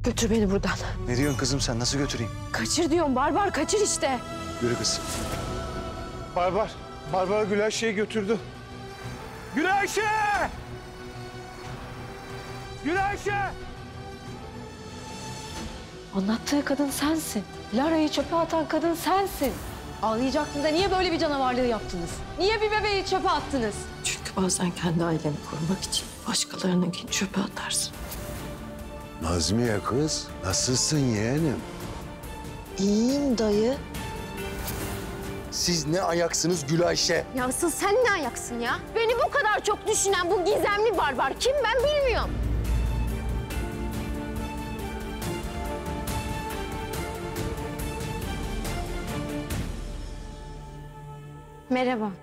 Götür beni buradan. Ne diyorsun kızım sen? Nasıl götüreyim? Kaçır diyorum Barbar, kaçır işte. Yürü kız. Barbar Gülayşe'yi götürdü. Gülayşe! Gülayşe! Anlattığı kadın sensin. Lara'yı çöpe atan kadın sensin. Ağlayacaktın da niye böyle bir canavarlığı yaptınız? Niye bir bebeği çöpe attınız? Çünkü bazen kendi aileni korumak için başkalarınınkini çöpe atarsın. Nazmiye kız, nasılsın yeğenim? İyiyim dayı. Siz ne ayaksınız Gülayşe? Ya asıl sen ne ayaksın ya? Beni bu kadar çok düşünen bu gizemli barbar kim ben bilmiyorum. Merhaba.